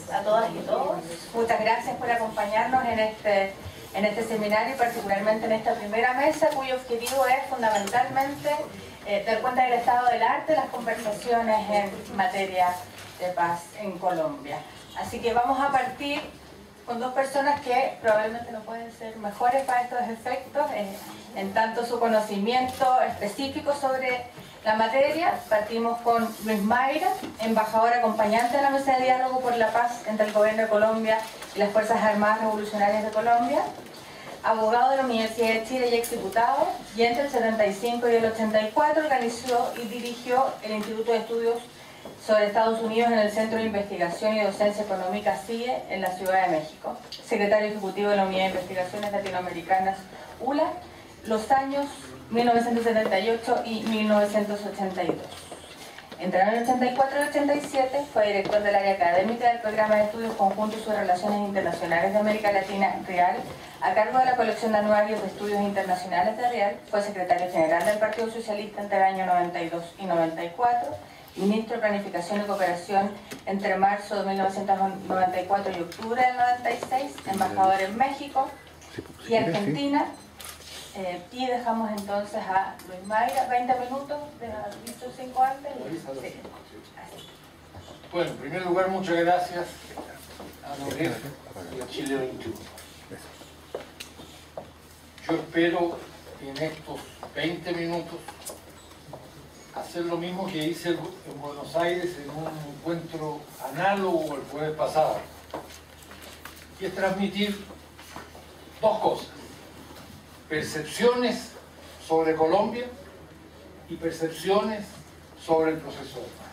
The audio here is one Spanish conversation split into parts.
a todas y todos. Muchas gracias por acompañarnos en este seminario y particularmente en esta primera mesa, cuyo objetivo es fundamentalmente dar cuenta del estado del arte, las conversaciones en materia de paz en Colombia. Así que vamos a partir con dos personas que probablemente no pueden ser mejores para estos efectos, en tanto su conocimiento específico sobre la materia. Partimos con Luis Mayra, embajador acompañante de la Mesa de Diálogo por la Paz entre el Gobierno de Colombia y las Fuerzas Armadas Revolucionarias de Colombia, abogado de la Universidad de Chile y exdiputado, y entre el 75 y el 84 organizó y dirigió el Instituto de Estudios sobre Estados Unidos en el Centro de Investigación y Docencia Económica CIE en la Ciudad de México, secretario ejecutivo de la Unidad de Investigaciones Latinoamericanas ULA, los años 1978 y 1982. Entre el 84 y 87 fue director del área académica del Programa de Estudios Conjuntos sobre Relaciones Internacionales de América Latina, REAL, a cargo de la colección de anuarios de estudios internacionales de REAL. Fue secretario general del Partido Socialista entre el año 92 y 94, ministro de Planificación y Cooperación entre marzo de 1994 y octubre del 96, embajador en México y Argentina. Y dejamos entonces a Luis Mayra, 20 minutos, de los dicho 5 antes. Sí. Bueno, en primer lugar, muchas gracias a Nogués y a Chile 21. Yo espero en estos 20 minutos hacer lo mismo que hice en Buenos Aires en un encuentro análogo el jueves pasado, y es transmitir dos cosas: percepciones sobre Colombia y percepciones sobre el proceso de paz.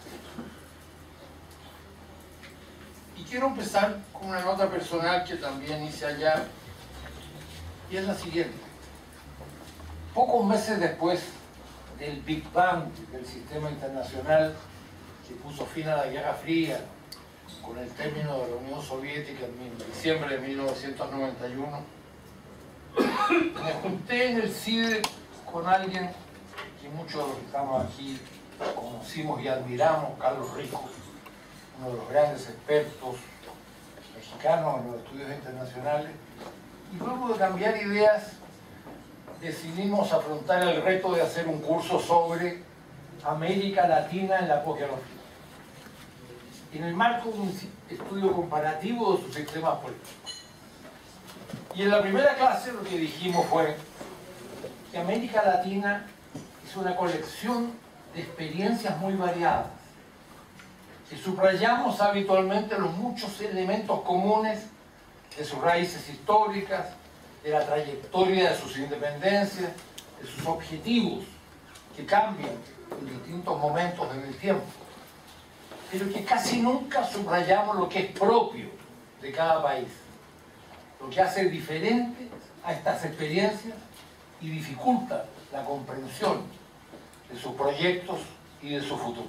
Y quiero empezar con una nota personal que también hice allá, y es la siguiente. Pocos meses después del Big Bang del sistema internacional que puso fin a la Guerra Fría con el término de la Unión Soviética en diciembre de 1991, me junté en el CIDE con alguien que muchos de los que estamos aquí conocimos y admiramos, Carlos Rico, uno de los grandes expertos mexicanos en los estudios internacionales, y luego de cambiar ideas decidimos afrontar el reto de hacer un curso sobre América Latina en la posguerra fría, en el marco de un estudio comparativo de sus sistemas políticos. Y en la primera clase lo que dijimos fue que América Latina es una colección de experiencias muy variadas, que subrayamos habitualmente los muchos elementos comunes de sus raíces históricas, de la trayectoria de sus independencias, de sus objetivos que cambian en distintos momentos en el tiempo, pero que casi nunca subrayamos lo que es propio de cada país, lo que hace diferente a estas experiencias y dificulta la comprensión de sus proyectos y de su futuro.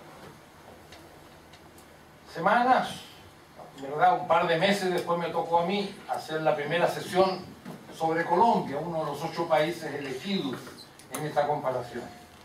Semanas, ¿verdad? Un par de meses después me tocó a mí hacer la primera sesión sobre Colombia, uno de los 8 países elegidos en esta comparación.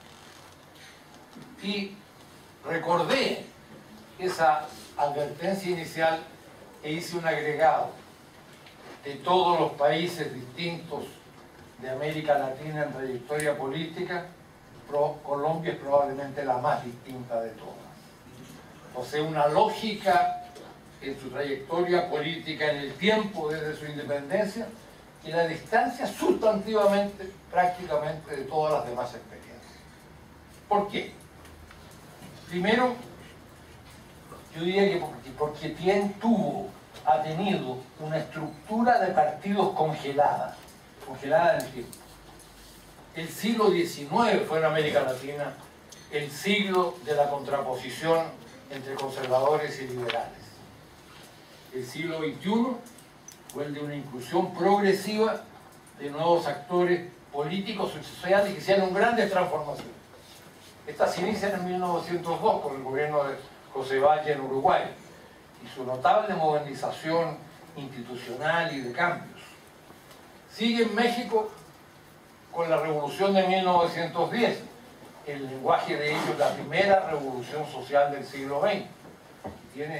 Y recordé esa advertencia inicial e hice un agregado de todos los países distintos de América Latina en trayectoria política. Colombia es probablemente la más distinta de todas. Posee una lógica en su trayectoria política en el tiempo desde su independencia y la distancia sustantivamente, prácticamente, de todas las demás experiencias. ¿Por qué? Primero, yo diría que porque ha tenido una estructura de partidos congelada en el tiempo. El siglo XIX fue en América Latina el siglo de la contraposición entre conservadores y liberales. El siglo XXI fue el de una inclusión progresiva de nuevos actores políticos y sociales que hicieron grandes transformaciones. Estas inician en 1902 con el gobierno de José Valle en Uruguay y su notable modernización institucional y de cambios. Sigue en México con la revolución de 1910, el lenguaje de ellos, la primera revolución social del siglo XX. Tiene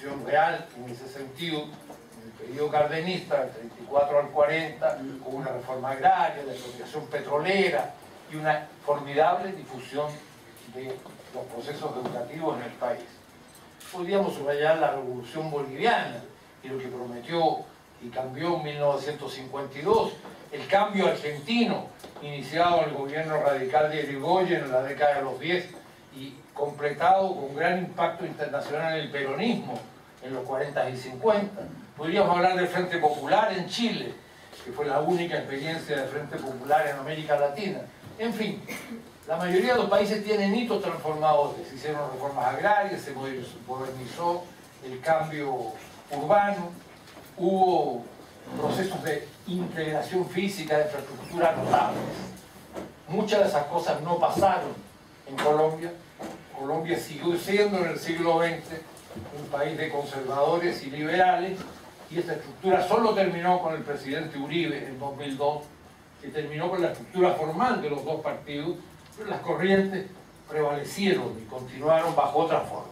transición real en ese sentido, en el periodo cardenista, del 34 al 40, con una reforma agraria, la expropiación petrolera y una formidable difusión de los procesos educativos en el país. Podríamos subrayar la Revolución Boliviana y lo que prometió y cambió en 1952, el cambio argentino iniciado en el gobierno radical de Irigoyen en la década de los 10 y completado con gran impacto internacional en el peronismo en los 40 y 50. Podríamos hablar del Frente Popular en Chile, que fue la única experiencia de Frente Popular en América Latina. En fin, la mayoría de los países tienen hitos transformadores. Se hicieron reformas agrarias, se modernizó el cambio urbano, hubo procesos de integración física, de infraestructura notables. Muchas de esas cosas no pasaron en Colombia. Colombia siguió siendo en el siglo XX un país de conservadores y liberales, y esta estructura solo terminó con el presidente Uribe en 2002, que terminó con la estructura formal de los dos partidos, pero las corrientes prevalecieron y continuaron bajo otras formas.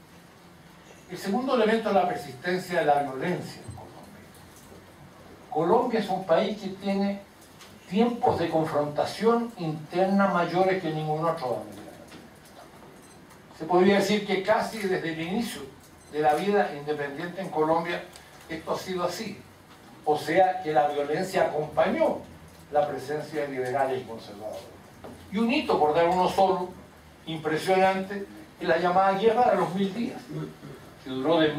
El segundo elemento es la persistencia de la violencia en Colombia. Colombia es un país que tiene tiempos de confrontación interna mayores que ningún otro de América Latina. Se podría decir que casi desde el inicio de la vida independiente en Colombia esto ha sido así. O sea que la violencia acompañó la presencia de liberales y conservadores. Y un hito, por dar uno solo, impresionante, es la llamada Guerra de los 1000 días, que duró de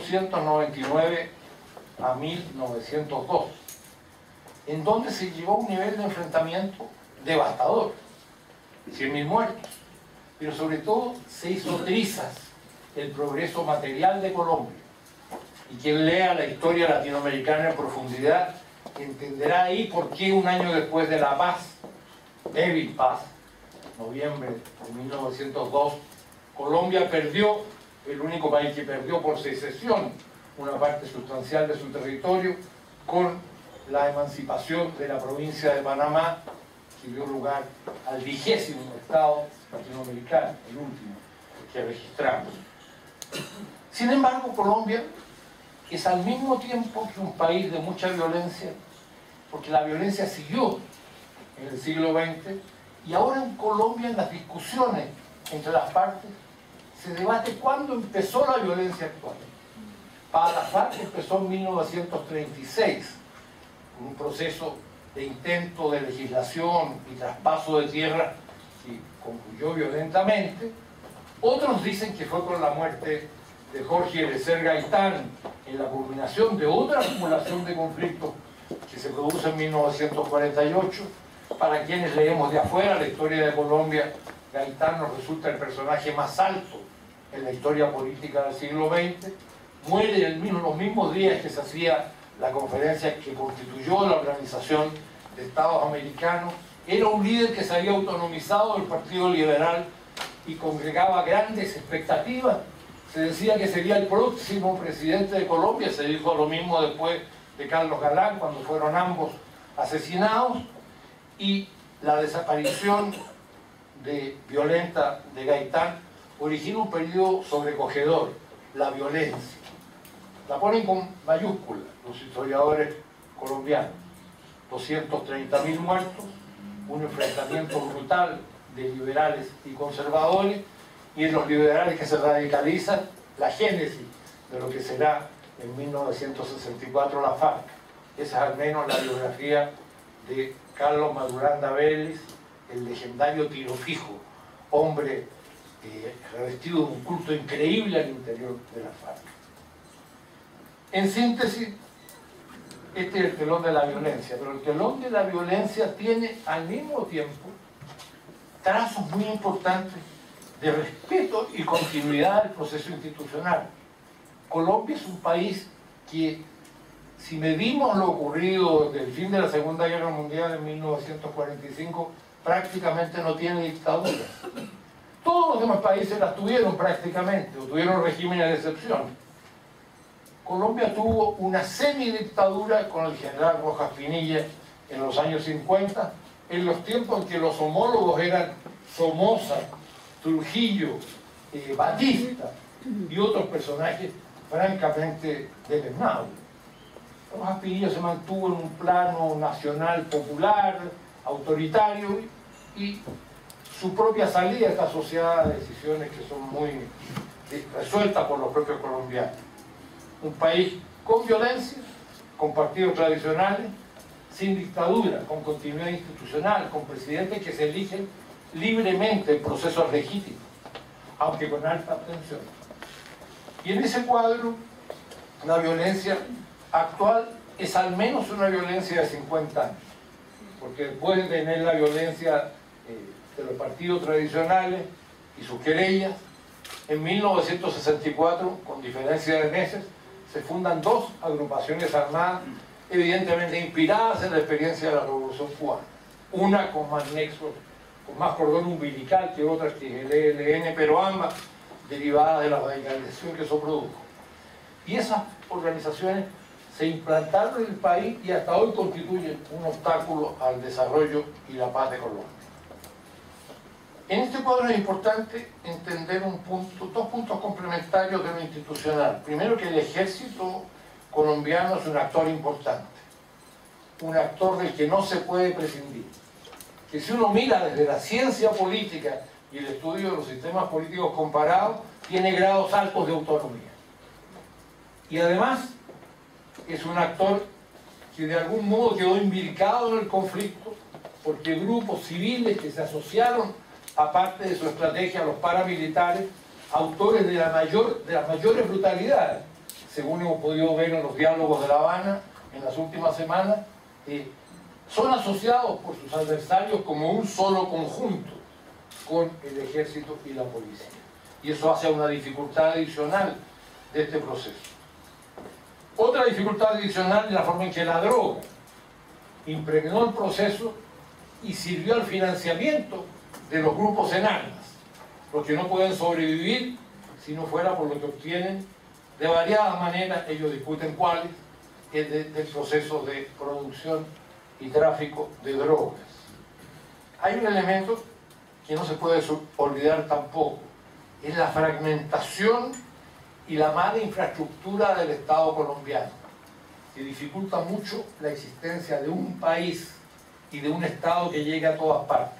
1899 a 1902, en donde se llegó a un nivel de enfrentamiento devastador, 100.000 muertos, pero sobre todo se hizo trizas el progreso material de Colombia. Y quien lea la historia latinoamericana en profundidad entenderá ahí por qué un año después de la paz, débil paz, noviembre de 1902, Colombia perdió, el único país que perdió por secesión una parte sustancial de su territorio, con la emancipación de la provincia de Panamá, que dio lugar al 20º estado latinoamericano, el último que registramos. Sin embargo, Colombia es al mismo tiempo que un país de mucha violencia, porque la violencia siguió en el siglo XX, y ahora en Colombia, en las discusiones entre las partes, se debate cuándo empezó la violencia actual. Para las FARC empezó en 1936, con un proceso de intento de legislación y traspaso de tierra que concluyó violentamente. Otros dicen que fue con la muerte de Jorge Eliezer Gaitán, en la culminación de otra acumulación de conflictos que se produce en 1948. Para quienes leemos de afuera la historia de Colombia, Gaitán nos resulta el personaje más alto en la historia política del siglo XX. Muere los mismos días que se hacía la conferencia que constituyó la Organización de Estados Americanos. Era un líder que se había autonomizado del Partido Liberal y congregaba grandes expectativas. Se decía que sería el próximo presidente de Colombia. Se dijo lo mismo después de Carlos Galán, cuando fueron ambos asesinados. Y la desaparición violenta de Gaitán origina un periodo sobrecogedor, la violencia. La ponen con mayúsculas los historiadores colombianos. 230.000 muertos, un enfrentamiento brutal de liberales y conservadores, y en los liberales que se radicalizan, la génesis de lo que será en 1964 la FARC. Esa es al menos la biografía de Carlos Maduranda Vélez, el legendario tiro fijo, hombre revestido de un culto increíble al interior de la FARC. En síntesis, este es el telón de la violencia, pero el telón de la violencia tiene al mismo tiempo trazos muy importantes de respeto y continuidad del proceso institucional. Colombia es un país que, si medimos lo ocurrido desde el fin de la Segunda Guerra Mundial en 1945, prácticamente no tiene dictadura. Todos los demás países las tuvieron prácticamente, o tuvieron regímenes de excepción. Colombia tuvo una semidictadura con el general Rojas Pinilla en los años 50, en los tiempos en que los homólogos eran Somoza, Trujillo, Batista y otros personajes francamente deleznable. Tomás Aspirilla se mantuvo en un plano nacional popular, autoritario, y su propia salida está asociada a decisiones que son muy resueltas por los propios colombianos. Un país con violencia, con partidos tradicionales, sin dictadura, con continuidad institucional, con presidentes que se eligen libremente en procesos legítimos, aunque con alta abstención. Y en ese cuadro, la violencia actual es al menos una violencia de 50 años, porque después de tener la violencia de los partidos tradicionales y sus querellas, en 1964, con diferencia de meses, se fundan dos agrupaciones armadas, evidentemente inspiradas en la experiencia de la Revolución Cubana. Una con más nexos, con más cordón umbilical que otras, que el ELN, pero ambas derivadas de la radicalización que eso produjo. Y esas organizaciones se implantaron en el país y hasta hoy constituyen un obstáculo al desarrollo y la paz de Colombia. En este cuadro es importante entender dos puntos complementarios de lo institucional. Primero, que el ejército colombiano es un actor importante, un actor del que no se puede prescindir, que si uno mira desde la ciencia política y el estudio de los sistemas políticos comparados, tiene grados altos de autonomía. Y además es un actor que de algún modo quedó imbricado en el conflicto, porque grupos civiles que se asociaron, aparte de su estrategia, a los paramilitares, autores de las mayores brutalidades, según hemos podido ver en los diálogos de La Habana en las últimas semanas, son asociados por sus adversarios como un solo conjunto con el ejército y la policía. Y eso hace una dificultad adicional de este proceso. Otra dificultad adicional es la forma en que la droga impregnó el proceso y sirvió al financiamiento de los grupos en armas, los que no pueden sobrevivir si no fuera por lo que obtienen de variadas maneras, ellos discuten cuáles, del proceso de producción y tráfico de drogas. Hay un elemento que no se puede olvidar tampoco, es la fragmentación y la mala infraestructura del Estado colombiano, que dificulta mucho la existencia de un país y de un Estado que llegue a todas partes.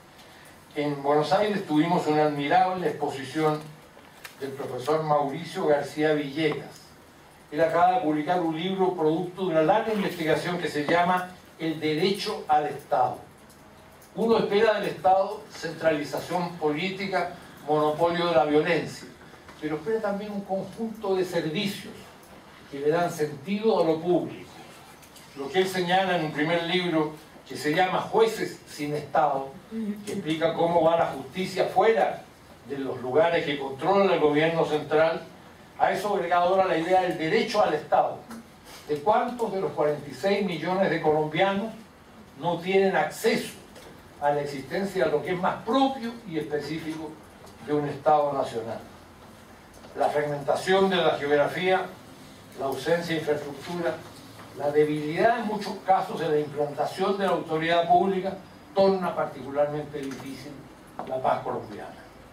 En Buenos Aires tuvimos una admirable exposición del profesor Mauricio García Villegas. Él acaba de publicar un libro producto de una larga investigación que se llama El derecho al Estado. Uno espera del Estado centralización política, monopolio de la violencia, pero espera también un conjunto de servicios que le dan sentido a lo público. Lo que él señala en un primer libro que se llama Jueces sin Estado, que explica cómo va la justicia fuera de los lugares que controla el gobierno central, a eso agregado ahora la idea del derecho al Estado. ¿De cuántos de los 46 millones de colombianos no tienen acceso a la existencia de lo que es más propio y específico de un Estado nacional? La fragmentación de la geografía, la ausencia de infraestructura, la debilidad en muchos casos de la implantación de la autoridad pública torna particularmente difícil la paz colombiana.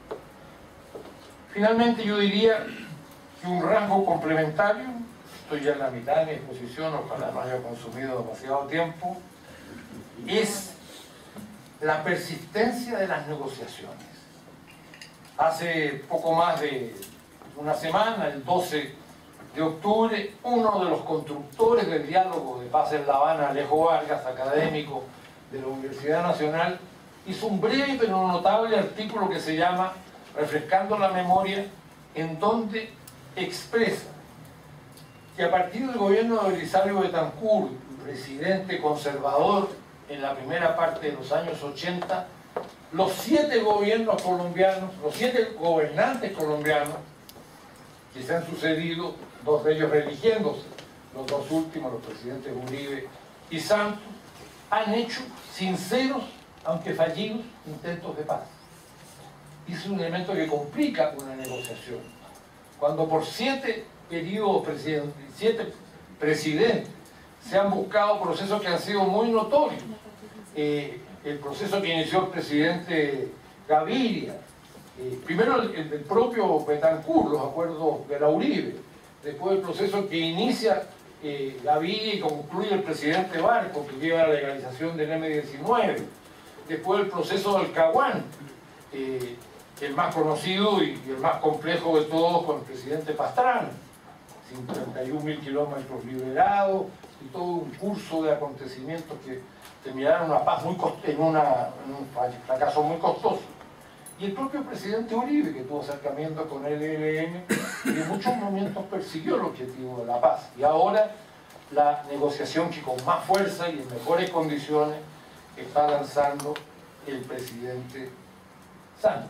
Finalmente yo diría que un rasgo complementario, estoy ya en la mitad de mi exposición, ojalá no haya consumido demasiado tiempo, es la persistencia de las negociaciones. Hace poco más de una semana, el 12 de octubre, uno de los constructores del diálogo de paz en La Habana, Alejo Vargas, académico de la Universidad Nacional, hizo un breve pero notable artículo que se llama Refrescando la Memoria, en donde expresa que a partir del gobierno de Belisario Betancur, presidente conservador en la primera parte de los años 80, los 7 gobiernos colombianos, los 7 gobernantes colombianos que se han sucedido, 2 de ellos religiéndose, los 2 últimos, los presidentes Uribe y Santos, han hecho sinceros, aunque fallidos, intentos de paz. Y es un elemento que complica una negociación. Cuando por 7 periodos presidenciales, 7 presidentes, se han buscado procesos que han sido muy notorios. El proceso que inició el presidente Gaviria, primero el del propio Betancur, los acuerdos de la Uribe, después del proceso que inicia Gaviria y concluye el presidente Barco, que lleva la legalización del M-19, después del proceso del Caguán, el más conocido y el más complejo de todos con el presidente Pastrana, 51.000 kilómetros liberados y todo un curso de acontecimientos que terminaron una paz en un fracaso muy costoso. Y el propio presidente Uribe, que tuvo acercamiento con el ELN y en muchos momentos persiguió el objetivo de la paz. Y ahora la negociación que con más fuerza y en mejores condiciones está lanzando el presidente Santos.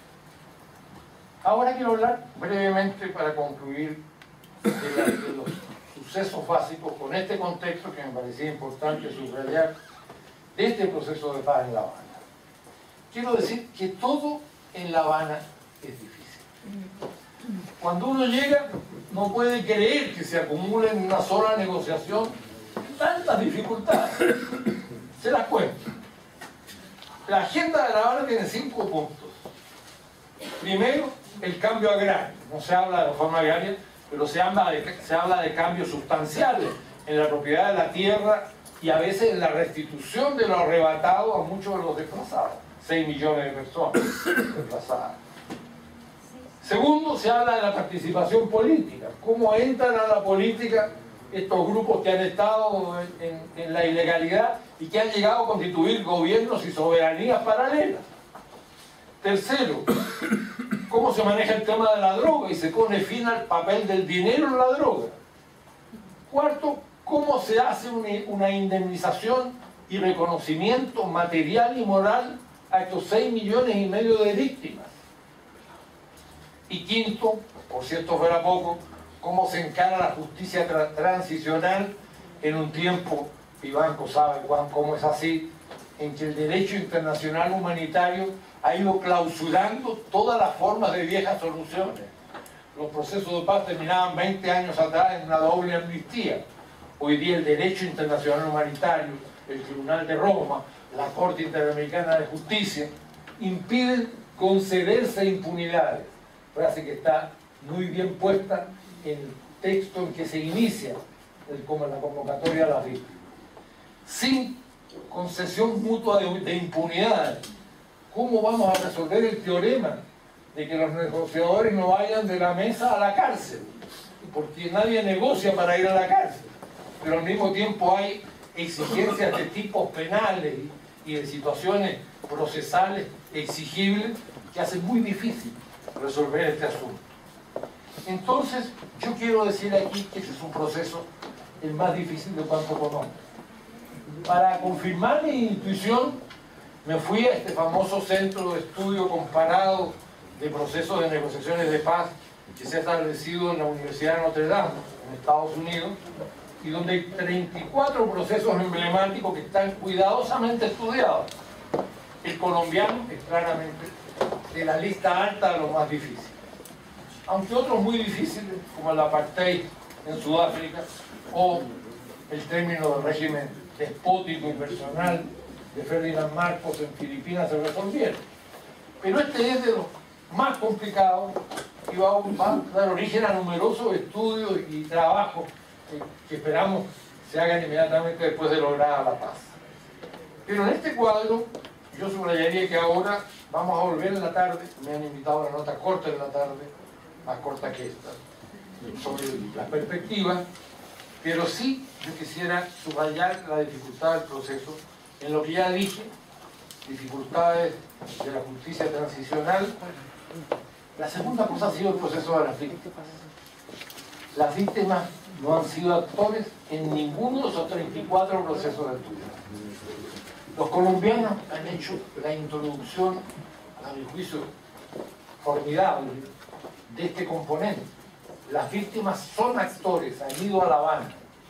Ahora quiero hablar brevemente, para concluir, de los sucesos básicos con este contexto que me parecía importante subrayar de este proceso de paz en La Habana. Quiero decir que todo en La Habana es difícil. Cuando uno llega, no puede creer que se acumula en una sola negociación tantas dificultades. Se las cuento. La agenda de La Habana tiene 5 puntos. Primero, el cambio agrario. No se habla de reforma agraria, pero se habla de cambios sustanciales en la propiedad de la tierra y a veces en la restitución de lo arrebatado a muchos de los desplazados. 6 millones de personas desplazadas. Segundo, se habla de la participación política. ¿Cómo entran a la política estos grupos que han estado en la ilegalidad y que han llegado a constituir gobiernos y soberanías paralelas? Tercero, cómo se maneja el tema de la droga y se pone fin al papel del dinero en la droga. Cuarto, cómo se hace una indemnización y reconocimiento material y moral a estos 6,5 millones de víctimas. Y quinto, por si esto fuera poco, cómo se encara la justicia transicional en un tiempo, Vivanco sabe cómo es así, en que el derecho internacional humanitario ha ido clausurando todas las formas de viejas soluciones. Los procesos de paz terminaban 20 años atrás en una doble amnistía. Hoy día el derecho internacional humanitario, el Tribunal de Roma, la Corte Interamericana de Justicia, impiden concederse impunidades. Frase que está muy bien puesta en el texto en que se inicia como la convocatoria a las víctimas. Sin concesión mutua de impunidades, ¿cómo vamos a resolver el teorema de que los negociadores no vayan de la mesa a la cárcel? Porque nadie negocia para ir a la cárcel, pero al mismo tiempo hay exigencias de tipos penales y de situaciones procesales exigibles que hacen muy difícil resolver este asunto. Entonces, yo quiero decir aquí que ese es un proceso el más difícil de cuanto conozco. Para confirmar mi intuición, me fui a este famoso centro de estudio comparado de procesos de negociaciones de paz que se ha establecido en la Universidad de Notre Dame, en Estados Unidos, y donde hay 34 procesos emblemáticos que están cuidadosamente estudiados. El colombiano es claramente de la lista alta de los más difíciles. Aunque otros muy difíciles, como el apartheid en Sudáfrica o el término del régimen despótico y personal de Ferdinand Marcos en Filipinas, se resolvieron. Pero este es de los más complicados y va a dar origen a numerosos estudios y trabajos que esperamos se hagan inmediatamente después de lograr la paz. Pero en este cuadro yo subrayaría que ahora vamos a volver en la tarde, me han invitado a una nota corta en la tarde, más corta que esta, sobre las perspectivas, pero sí yo quisiera subrayar la dificultad del proceso, en lo que ya dije, dificultades de la justicia transicional. La segunda cosa ha sido el proceso de las víctimas. Las víctimas no han sido actores en ninguno de esos 34 procesos de estudio. Los colombianos han hecho la introducción, a mi juicio, formidable de este componente. Las víctimas son actores, han ido a La Habana.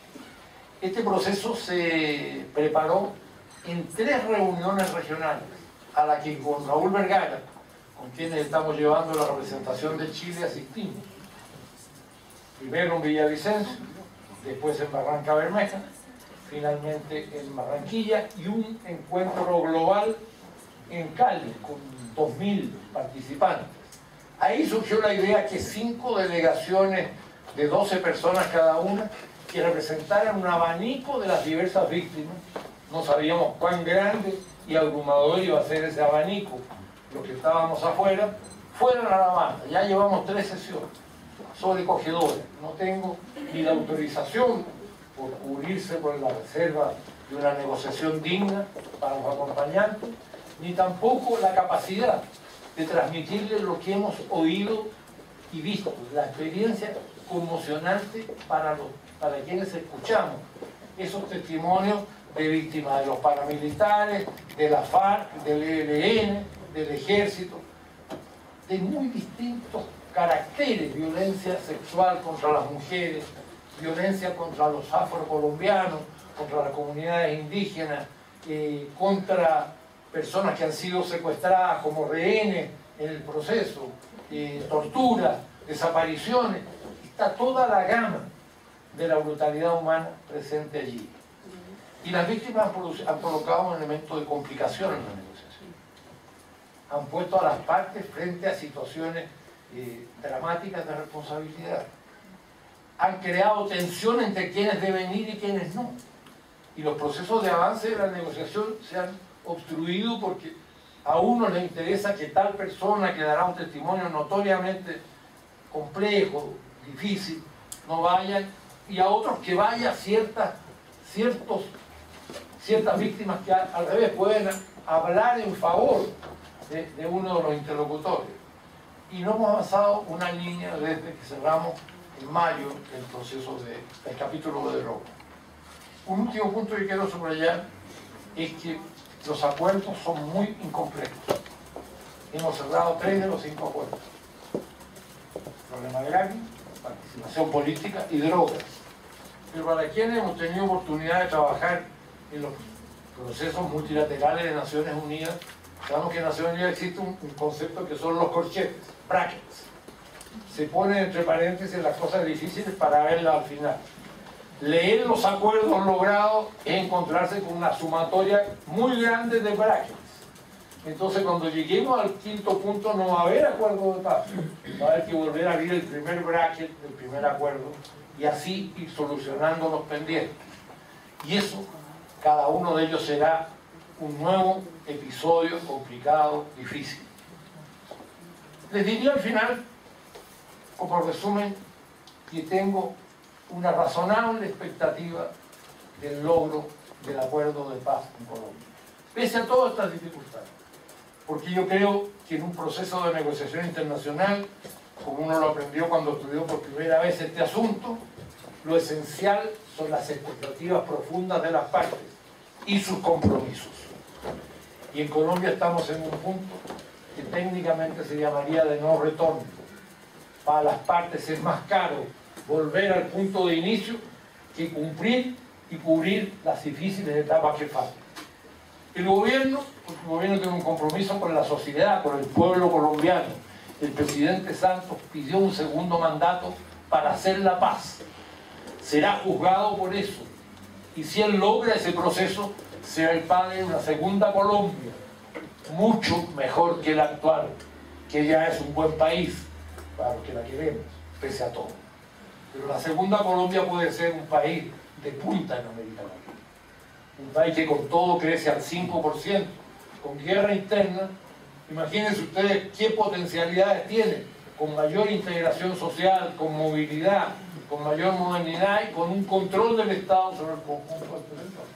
Este proceso se preparó en 3 reuniones regionales, a la que con Raúl Vergara, con quienes estamos llevando la representación de Chile, asistimos. Primero en Villavicencio, después en Barranca Bermeja, finalmente en Barranquilla, y un encuentro global en Cali con 2.000 participantes. Ahí surgió la idea que 5 delegaciones de 12 personas cada una, que representaran un abanico de las diversas víctimas. No sabíamos cuán grande y abrumador iba a ser ese abanico. Los que estábamos afuera, fueron a La Habana. Ya llevamos 3 sesiones sobrecogedoras. No tengo ni la autorización por cubrirse por la reserva de una negociación digna para los acompañantes, ni tampoco la capacidad de transmitirles lo que hemos oído y visto, la experiencia conmocionante para quienes escuchamos esos testimonios de víctimas de los paramilitares, de la FARC, del ELN, del ejército, de muy distintos caracteres: violencia sexual contra las mujeres, violencia contra los afrocolombianos, contra las comunidades indígenas, contra personas que han sido secuestradas como rehenes en el proceso, tortura, desapariciones. Está toda la gama de la brutalidad humana presente allí. Y las víctimas han colocado un elemento de complicación en la negociación. Han puesto a las partes frente a situaciones dramáticas de responsabilidad. Han creado tensión entre quienes deben ir y quienes no. Y los procesos de avance de la negociación se han obstruido porque a uno le interesa que tal persona que dará un testimonio notoriamente complejo, difícil, no vayan, y a otros que vayan ciertas víctimas que al revés pueden hablar en favor de uno de los interlocutores. Y no hemos avanzado una línea desde que cerramos en mayo el proceso del capítulo de droga. Un último punto que quiero subrayar es que los acuerdos son muy incompletos. Hemos cerrado 3 de los 5 acuerdos: problema agrario, participación política y drogas. Pero para quienes hemos tenido oportunidad de trabajar en los procesos multilaterales de Naciones Unidas, sabemos que en Naciones Unidas existe un concepto que son los corchetes, brackets. Se ponen entre paréntesis las cosas difíciles para verlas al final. Leer los acuerdos logrados es encontrarse con una sumatoria muy grande de brackets. Entonces, cuando lleguemos al 5.º punto, no va a haber acuerdo de paz. Va a haber que volver a abrir el primer bracket del primer acuerdo y así ir solucionando los pendientes. Y eso, cada uno de ellos será un nuevo episodio complicado, difícil. Les diría al final, como resumen, que tengo una razonable expectativa del logro del acuerdo de paz en Colombia, pese a todas estas dificultades, porque yo creo que en un proceso de negociación internacional, como uno lo aprendió cuando estudió por primera vez este asunto, lo esencial son las expectativas profundas de las partes y sus compromisos. Y en Colombia estamos en un punto que técnicamente se llamaría de no retorno. Para las partes es más caro volver al punto de inicio que cumplir y cubrir las difíciles etapas que faltan. El gobierno tiene un compromiso con la sociedad, con el pueblo colombiano. El presidente Santos pidió un segundo mandato para hacer la paz. Será juzgado por eso. Y si él logra ese proceso, será el padre de una segunda Colombia, mucho mejor que la actual, que ya es un buen país para los que la queremos, pese a todo. Pero la segunda Colombia puede ser un país de punta en América Latina. Un país que con todo crece al 5%, con guerra interna. Imagínense ustedes qué potencialidades tiene, con mayor integración social, con movilidad, con mayor modernidad y con un control del Estado sobre el conjunto del territorio.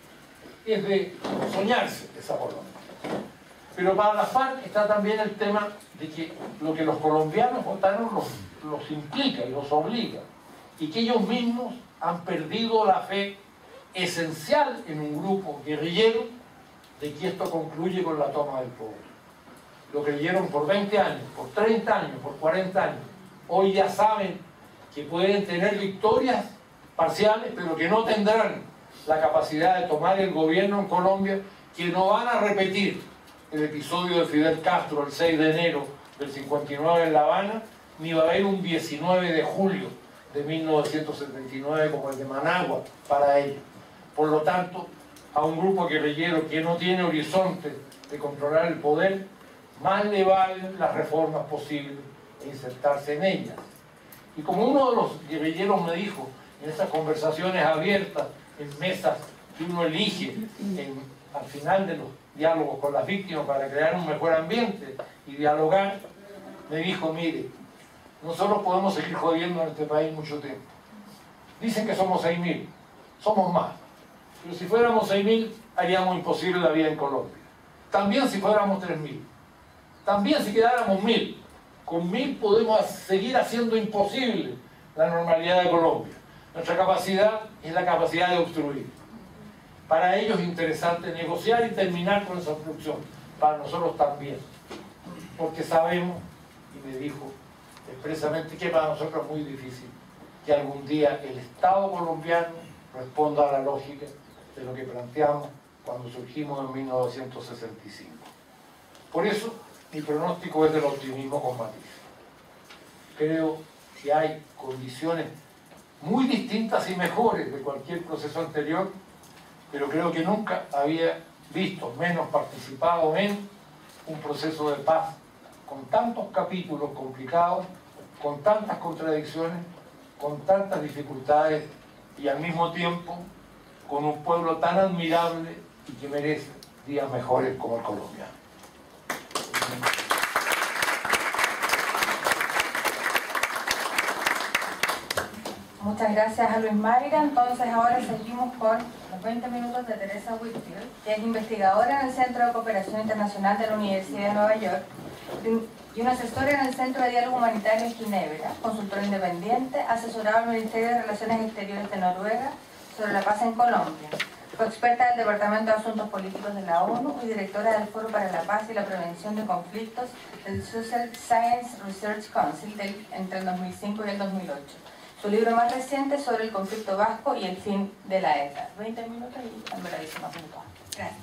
Es de soñarse esa Colombia. Pero para la FARC está también el tema de que lo que los colombianos votaron los implica y los obliga, y que ellos mismos han perdido la fe esencial en un grupo guerrillero de que esto concluye con la toma del poder. Lo creyeron por 20 años, por 30 años, por 40 años. Hoy ya saben que pueden tener victorias parciales, pero que no tendrán la capacidad de tomar el gobierno en Colombia, que no van a repetir el episodio de Fidel Castro el 6 de enero del 59 en La Habana, ni va a haber un 19 de julio de 1979 como el de Managua para ellos. Por lo tanto, a un grupo guerrillero que no tiene horizonte de controlar el poder, más le valen las reformas posibles e insertarse en ellas. Y como uno de los guerrilleros me dijo, en esas conversaciones abiertas, en mesas que uno elige al final de los diálogos con las víctimas para crear un mejor ambiente y dialogar, me dijo, mire, nosotros podemos seguir jodiendo en este país mucho tiempo. Dicen que somos 6.000, somos más. Pero si fuéramos 6.000, haríamos imposible la vida en Colombia. También si fuéramos 3.000. También si quedáramos 1.000. Con 1.000 podemos seguir haciendo imposible la normalidad de Colombia. Nuestra capacidad es la capacidad de obstruir. Para ellos es interesante negociar y terminar con esa obstrucción. Para nosotros también. Porque sabemos, y me dijo expresamente, que para nosotros es muy difícil que algún día el Estado colombiano responda a la lógica de lo que planteamos cuando surgimos en 1965. Por eso, mi pronóstico es del optimismo con matices. Creo que hay condiciones muy distintas y mejores de cualquier proceso anterior, pero creo que nunca había visto menos participado en un proceso de paz con tantos capítulos complicados, con tantas contradicciones, con tantas dificultades y al mismo tiempo con un pueblo tan admirable y que merece días mejores como el colombiano. Muchas gracias a Luis Mayra. Entonces ahora seguimos con los 20 minutos de Teresa Whitfield, que es investigadora en el Centro de Cooperación Internacional de la Universidad de Nueva York y una asesora en el Centro de Diálogo Humanitario en Ginebra, consultora independiente, asesorada al Ministerio de Relaciones Exteriores de Noruega sobre la paz en Colombia. Fue experta del Departamento de Asuntos Políticos de la ONU y directora del Foro para la Paz y la Prevención de Conflictos del Social Science Research Council entre el 2005 y el 2008. Su libro más reciente es sobre el conflicto vasco y el fin de la ETA. 20 minutos y en brevísimo punto. Gracias.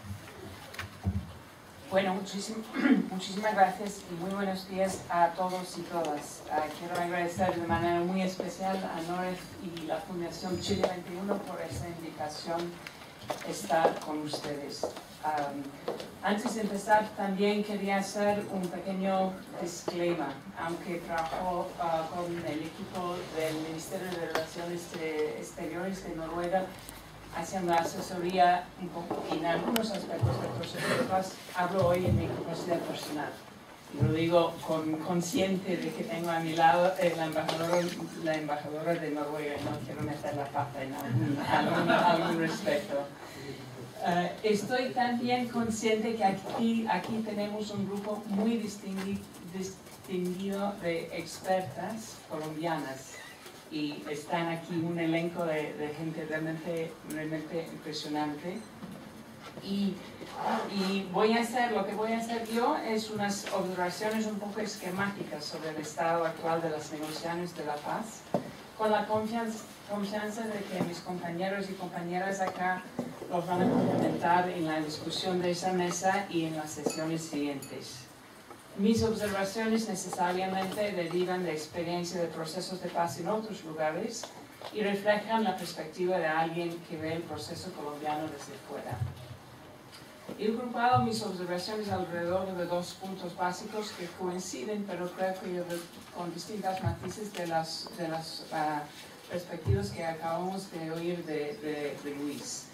Bueno, muchísimas gracias y muy buenos días a todos y todas. Quiero agradecer de manera muy especial a NOREF y la Fundación Chile 21 por esa invitación a estar con ustedes. Antes de empezar, también quería hacer un pequeño disclaimer, aunque trabajo con el equipo del Ministerio de Relaciones Exteriores de Noruega, haciendo asesoría un poco en algunos aspectos del proceso de paz, hablo hoy en mi capacidad personal. Y lo digo consciente de que tengo a mi lado la embajadora de Noruega y no quiero meter la pata en algún respecto. Estoy también consciente que aquí tenemos un grupo muy distinguido de expertas colombianas y están aquí un elenco de gente realmente impresionante. Y lo que voy a hacer yo es unas observaciones un poco esquemáticas sobre el estado actual de las negociaciones de la paz, con la confianza de que mis compañeros y compañeras acá los van a complementar en la discusión de esa mesa y en las sesiones siguientes. Mis observaciones necesariamente derivan de experiencia de procesos de paz en otros lugares y reflejan la perspectiva de alguien que ve el proceso colombiano desde fuera. He agrupado mis observaciones alrededor de dos puntos básicos que coinciden, pero creo que con distintas matices de las perspectivas que acabamos de oír de Luis.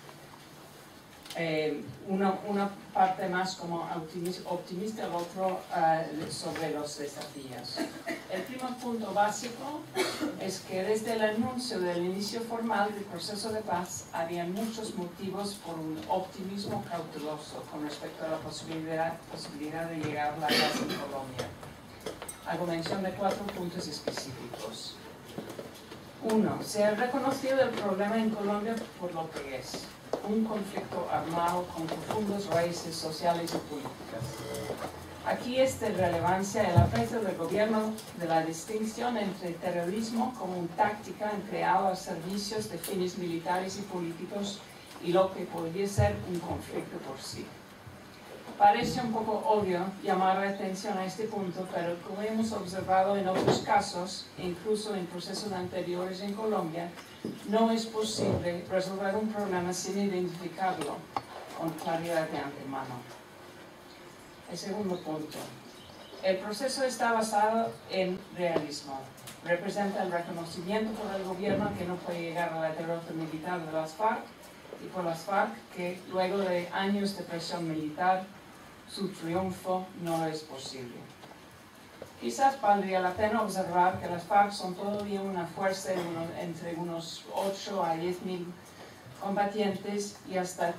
Una parte más como optimista, el otro sobre los desafíos. El primer punto básico es que desde el anuncio del inicio formal del proceso de paz había muchos motivos por un optimismo cauteloso con respecto a la posibilidad de llegar a la paz en Colombia. Hago mención de 4 puntos específicos. 1. Se ha reconocido el problema en Colombia por lo que es: un conflicto armado con profundas raíces sociales y políticas. Aquí es de relevancia el aprecio del gobierno de la distinción entre terrorismo como una táctica empleada a servicios de fines militares y políticos y lo que podría ser un conflicto por sí. Parece un poco obvio llamar la atención a este punto, pero como hemos observado en otros casos, incluso en procesos anteriores en Colombia, no es posible resolver un problema sin identificarlo con claridad de antemano. El segundo punto. El proceso está basado en realismo. Representa el reconocimiento por el gobierno que no puede llegar a la derrota militar de las FARC y por las FARC que luego de años de presión militar su triunfo no es posible. Quizás valdría la pena observar que las FARC son todavía una fuerza entre unos 8 a 10.000 combatientes y hasta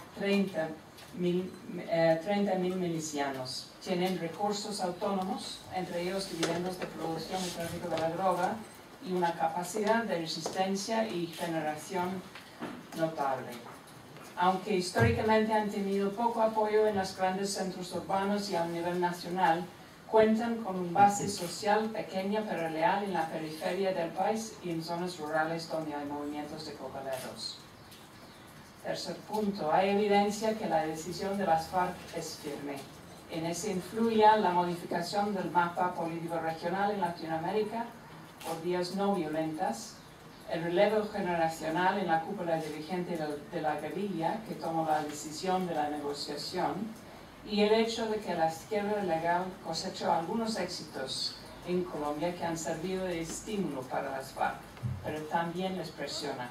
30.000 milicianos. Tienen recursos autónomos, entre ellos dividendos de producción y tráfico de la droga, y una capacidad de resistencia y generación notable. Aunque históricamente han tenido poco apoyo en los grandes centros urbanos y a nivel nacional, cuentan con una base social pequeña pero leal en la periferia del país y en zonas rurales donde hay movimientos de cocaleros. Tercer punto, hay evidencia que la decisión de las FARC es firme. En ese influye la modificación del mapa político regional en Latinoamérica por vías no violentas, el relevo generacional en la cúpula dirigente de la guerrilla que tomó la decisión de la negociación, y el hecho de que la izquierda legal cosechó algunos éxitos en Colombia que han servido de estímulo para las FARC, pero también les presiona.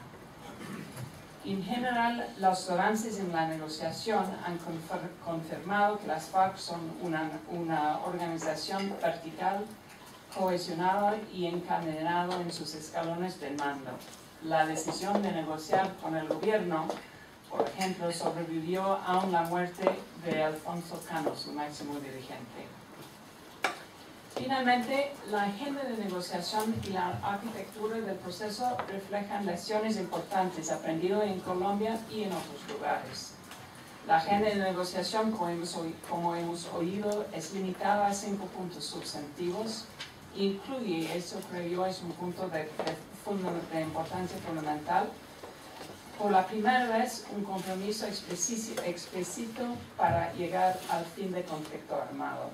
En general, los avances en la negociación han confirmado que las FARC son una organización vertical, cohesionada y encadenada en sus escalones de mando. La decisión de negociar con el gobierno, por ejemplo, sobrevivió aún la muerte de Alfonso Cano, su máximo dirigente. Finalmente, la agenda de negociación y la arquitectura del proceso reflejan lecciones importantes aprendidas en Colombia y en otros lugares. La agenda de negociación, como hemos oído, es limitada a 5 puntos sustantivos. Incluye, eso creo yo es un punto de importancia fundamental, por la primera vez un compromiso explícito para llegar al fin del conflicto armado.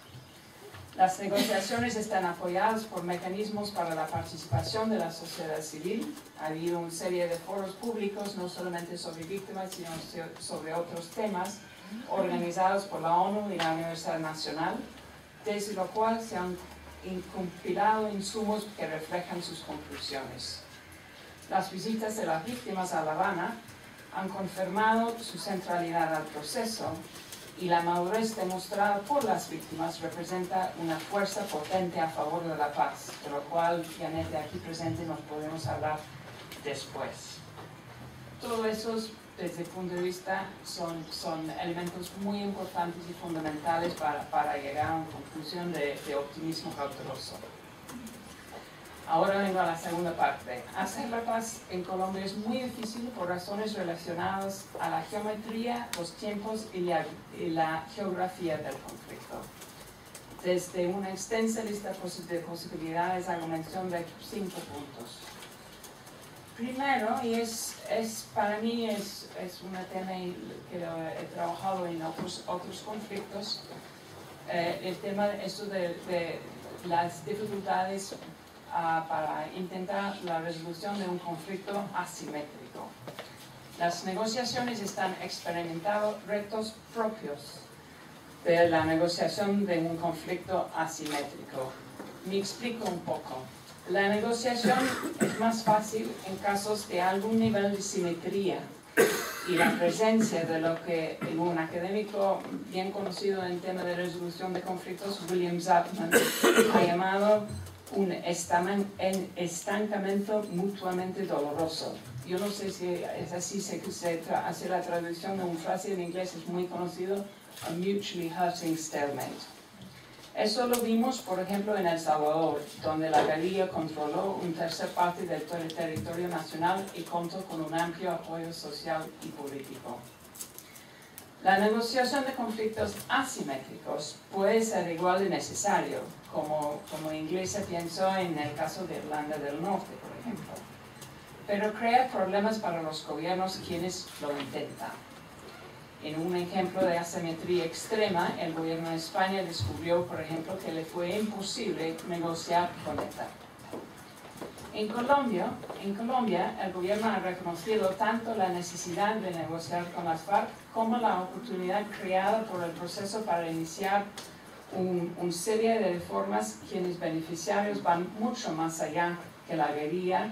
Las negociaciones están apoyadas por mecanismos para la participación de la sociedad civil. Ha habido una serie de foros públicos, no solamente sobre víctimas, sino sobre otros temas, organizados por la ONU y la Universidad Nacional, desde lo cual se han compilado insumos que reflejan sus conclusiones. Las visitas de las víctimas a La Habana han confirmado su centralidad al proceso y la madurez demostrada por las víctimas representa una fuerza potente a favor de la paz, de lo cual, Janet, aquí presente, nos podemos hablar después. Todo eso, desde el punto de vista, son elementos muy importantes y fundamentales para llegar a una conclusión de optimismo cauteloso. Ahora vengo a la segunda parte. Hacer la paz en Colombia es muy difícil por razones relacionadas a la geometría, los tiempos y la geografía del conflicto. Desde una extensa lista de posibilidades hago mención de 5 puntos. Primero, y para mí es un tema que he trabajado en otros conflictos, el tema de las dificultades para intentar la resolución de un conflicto asimétrico. Las negociaciones están experimentando retos propios de la negociación de un conflicto asimétrico. Me explico un poco. La negociación es más fácil en casos de algún nivel de simetría y la presencia de lo que un académico bien conocido en tema de resolución de conflictos, William Zapman, ha llamado un estancamiento mutuamente doloroso. Yo no sé si es así, se hace la traducción de una frase en inglés, es muy conocido, a mutually hurting stalemate. Eso lo vimos, por ejemplo, en El Salvador, donde la guerrilla controló una tercera parte del territorio nacional y contó con un amplio apoyo social y político. La negociación de conflictos asimétricos puede ser igual de necesario, como Inglesa pensó en el caso de Irlanda del Norte, por ejemplo, pero crea problemas para los gobiernos quienes lo intentan. En un ejemplo de asimetría extrema, el gobierno de España descubrió, por ejemplo, que le fue imposible negociar con ETA. En Colombia, el gobierno ha reconocido tanto la necesidad de negociar con las FARC como la oportunidad creada por el proceso para iniciar una serie de reformas cuyos beneficiarios van mucho más allá que la guerrilla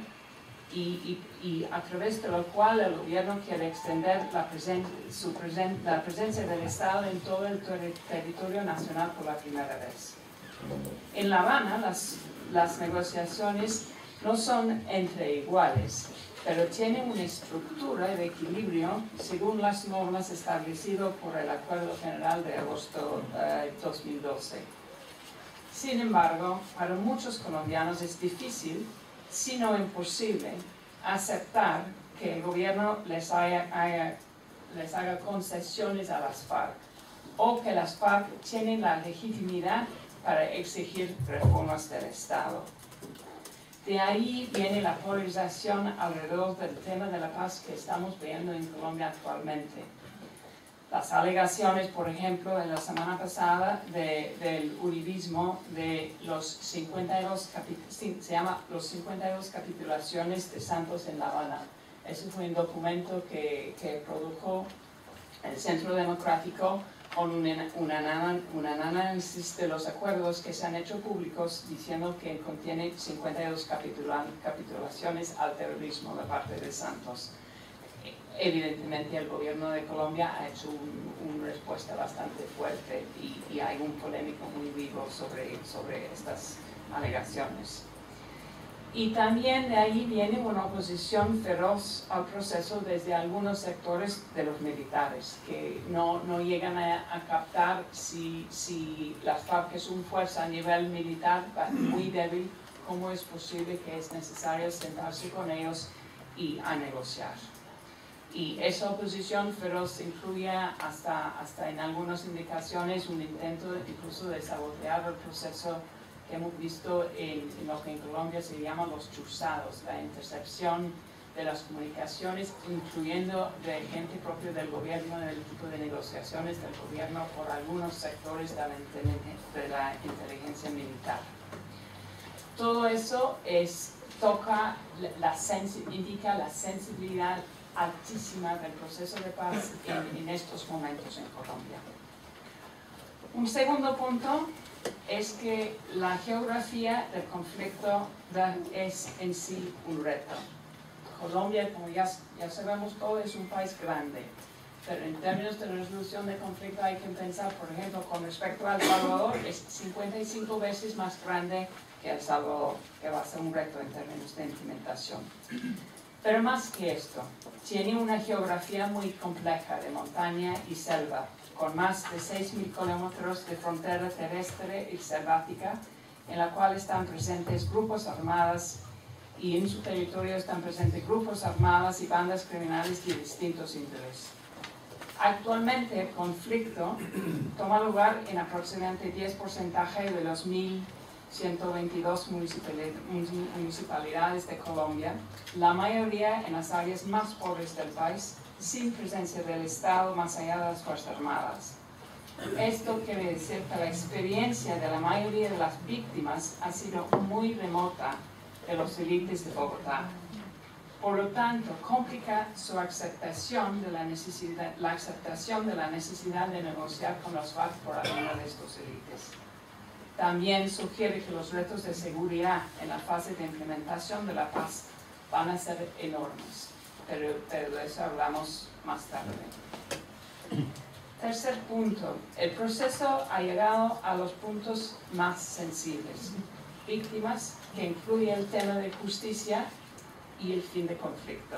y a través de lo cual el gobierno quiere extender la presencia del Estado en todo el territorio nacional por la primera vez. En La Habana las negociaciones no son entre iguales, pero tienen una estructura de equilibrio según las normas establecidas por el Acuerdo General de agosto de 2012. Sin embargo, para muchos colombianos es difícil, si no imposible, aceptar que el gobierno les haga concesiones a las FARC o que las FARC tienen la legitimidad para exigir reformas del Estado. De ahí viene la polarización alrededor del tema de la paz que estamos viendo en Colombia actualmente. Las alegaciones, por ejemplo, en la semana pasada del uribismo de los 52 capitulaciones de Santos en La Habana. Ese fue un documento que produjo el Centro Democrático con un análisis de los acuerdos que se han hecho públicos diciendo que contiene 52 capitulaciones al terrorismo de parte de Santos. Evidentemente el gobierno de Colombia ha hecho una respuesta bastante fuerte y hay un polémico muy vivo sobre estas alegaciones. Y también de ahí viene una oposición feroz al proceso desde algunos sectores de los militares, que no llegan a captar si las FARC es una fuerza a nivel militar muy débil, cómo es posible que es necesario sentarse con ellos y a negociar. Y esa oposición feroz incluye hasta en algunas indicaciones un intento incluso de sabotear el proceso que hemos visto en lo que en Colombia se llama los chuzados, la intercepción de las comunicaciones, incluyendo de gente propia del gobierno, del equipo de negociaciones del gobierno por algunos sectores de la inteligencia militar. Todo eso indica la sensibilidad altísima del proceso de paz en estos momentos en Colombia. Un segundo punto es que la geografía del conflicto es en sí un reto. Colombia, como ya sabemos todo, es un país grande, pero en términos de resolución de conflicto hay que pensar, por ejemplo, con respecto a El Salvador, es 55 veces más grande que El Salvador, que va a ser un reto en términos de implementación. Pero más que esto, tiene una geografía muy compleja de montaña y selva, con más de 6.000 kilómetros de frontera terrestre y selvática, en la cual están presentes grupos armados y en su territorio están presentes grupos armados y bandas criminales de distintos intereses. Actualmente el conflicto toma lugar en aproximadamente 10% de los 1.122 municipalidades de Colombia, la mayoría en las áreas más pobres del país, sin presencia del Estado más allá de las Fuerzas Armadas. Esto quiere decir que la experiencia de la mayoría de las víctimas ha sido muy remota de los élites de Bogotá. Por lo tanto, complica su aceptación de la necesidad de negociar con los FARC por alguna de estos élites. También sugiere que los retos de seguridad en la fase de implementación de la paz van a ser enormes, pero de eso hablamos más tarde. Tercer punto, el proceso ha llegado a los puntos más sensibles. Víctimas, que incluye el tema de justicia y el fin de conflicto.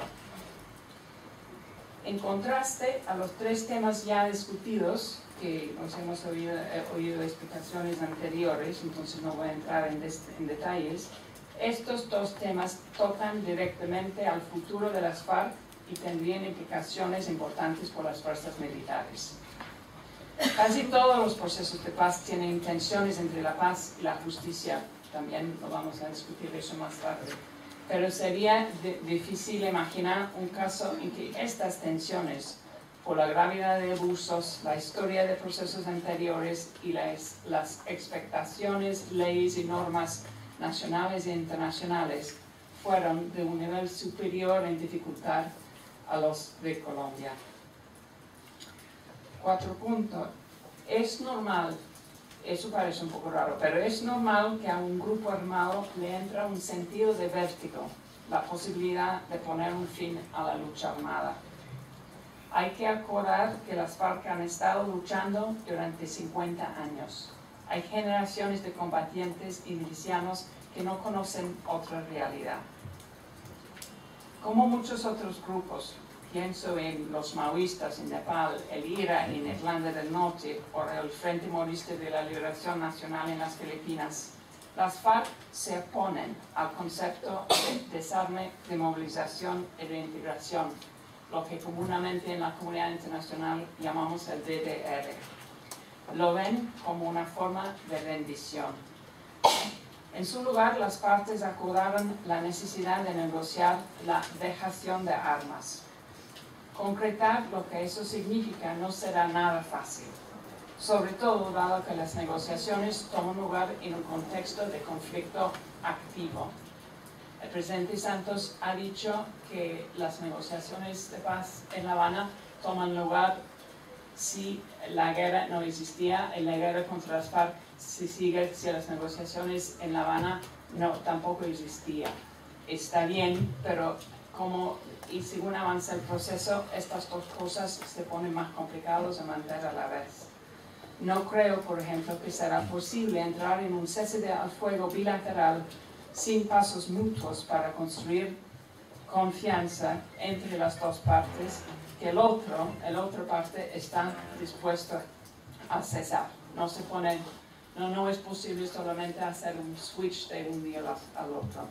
En contraste a los tres temas ya discutidos, que nos hemos oído explicaciones anteriores, entonces no voy a entrar en detalles, estos dos temas tocan directamente al futuro de las FARC y tendrían implicaciones importantes por las fuerzas militares. Casi todos los procesos de paz tienen tensiones entre la paz y la justicia, también lo vamos a discutir eso más tarde, pero sería difícil imaginar un caso en que estas tensiones, por la gravedad de abusos, la historia de procesos anteriores y las expectaciones, leyes y normas nacionales e internacionales, fueron de un nivel superior en dificultad a los de Colombia. 4 puntos. Es normal Eso parece un poco raro, pero es normal que a un grupo armado le entra un sentido de vértigo, la posibilidad de poner un fin a la lucha armada. Hay que acordar que las FARC han estado luchando durante 50 años. Hay generaciones de combatientes y milicianos que no conocen otra realidad. Como muchos otros grupos, pienso en los maoístas en Nepal, el IRA en Irlanda del Norte o el Frente Maoísta de la Liberación Nacional en las Filipinas, las FARC se oponen al concepto de desarme, demovilización y reintegración, lo que comúnmente en la comunidad internacional llamamos el DDR. Lo ven como una forma de rendición. En su lugar, las partes acordaron la necesidad de negociar la dejación de armas. Concretar lo que eso significa no será nada fácil, sobre todo dado que las negociaciones toman lugar en un contexto de conflicto activo. El presidente Santos ha dicho que las negociaciones de paz en La Habana toman lugar si la guerra no existía, y la guerra contra las FARC si las negociaciones en La Habana tampoco existía. Está bien, pero según avanza el proceso, estas dos cosas se ponen más complicadas de mantener a la vez. No creo, por ejemplo, que será posible entrar en un cese al fuego bilateral sin pasos mutuos para construir confianza entre las dos partes, que la otra parte está dispuesta a cesar. No es posible solamente hacer un switch de un día al otro.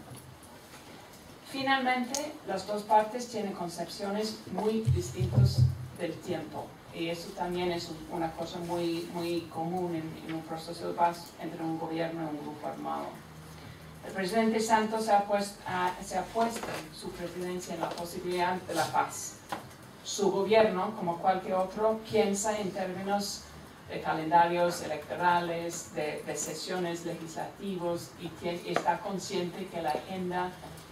Finalmente, las dos partes tienen concepciones muy distintas del tiempo, y eso también es una cosa muy común en un proceso de paz entre un gobierno y un grupo armado. El presidente Santos se ha puesto su presidencia en la posibilidad de la paz. Su gobierno, como cualquier otro, piensa en términos de calendarios electorales, de sesiones legislativas, y está consciente que la agenda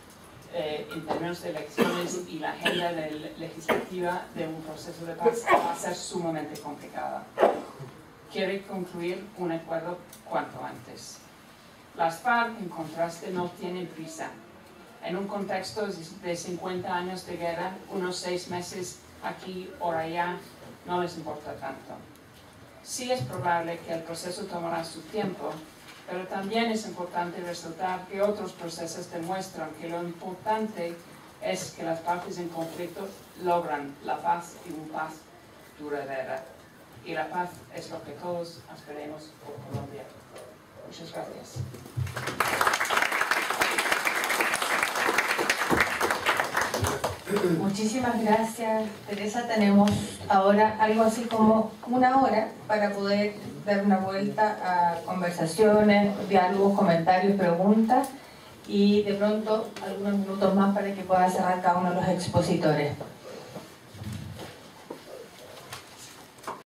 en términos de elecciones y la agenda legislativa de un proceso de paz va a ser sumamente complicada. Quiere concluir un acuerdo cuanto antes. Las FARC, en contraste, no tienen prisa. En un contexto de 50 años de guerra, unos 6 meses aquí o allá no les importa tanto. Sí es probable que el proceso tomará su tiempo, pero también es importante resaltar que otros procesos demuestran que lo importante es que las partes en conflicto logran la paz y una paz duradera. Y la paz es lo que todos esperemos por Colombia. Muchas gracias. Muchísimas gracias, Teresa. Tenemos ahora algo así como 1 hora para poder dar una vuelta a conversaciones, diálogos, comentarios, preguntas, y de pronto algunos minutos más para que pueda cerrar cada uno de los expositores.